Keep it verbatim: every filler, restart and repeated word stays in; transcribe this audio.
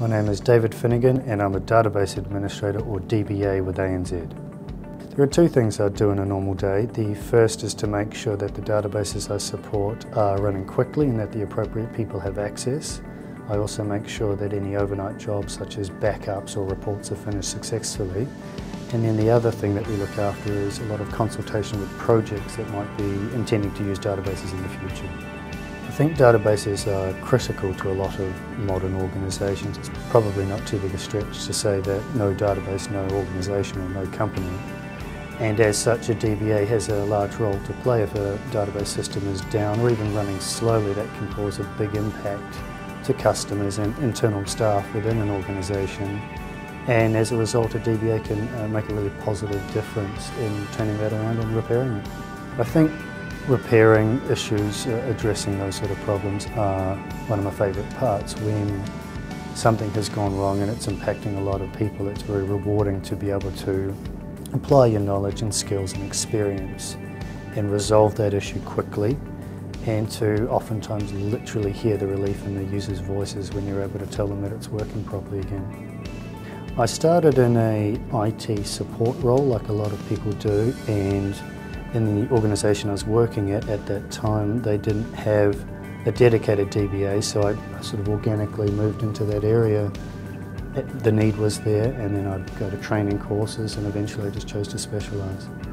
My name is David Finnigan and I'm a Database Administrator or D B A with A N Z. There are two things I do in a normal day. The first is to make sure that the databases I support are running quickly and that the appropriate people have access. I also make sure that any overnight jobs such as backups or reports are finished successfully. And then the other thing that we look after is a lot of consultation with projects that might be intending to use databases in the future. I think databases are critical to a lot of modern organisations. It's probably not too big a stretch to say that no database, no organisation or no company. And as such, a D B A has a large role to play. If a database system is down or even running slowly, that can cause a big impact to customers and internal staff within an organisation. And as a result, a D B A can uh, make a really positive difference in turning that around and repairing it. I think repairing issues, uh, addressing those sort of problems are one of my favourite parts. When something has gone wrong and it's impacting a lot of people, it's very rewarding to be able to apply your knowledge and skills and experience and resolve that issue quickly, and to oftentimes literally hear the relief in the users' voices when you're able to tell them that it's working properly again. I started in a I T support role like a lot of people do, and in the organisation I was working at at that time they didn't have a dedicated D B A, so I, I sort of organically moved into that area. The need was there, and then I'd go to training courses and eventually I just chose to specialise.